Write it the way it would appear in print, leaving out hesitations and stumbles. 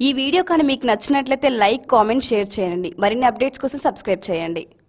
ఈ వీడియో కానీ మీకు నచ్చినట్లయితే లైక్, కామెంట్, షేర్ చేయండి. మరిన్ని అప్డేట్స్ కోసం సబ్స్క్రైబ్ చేయండి.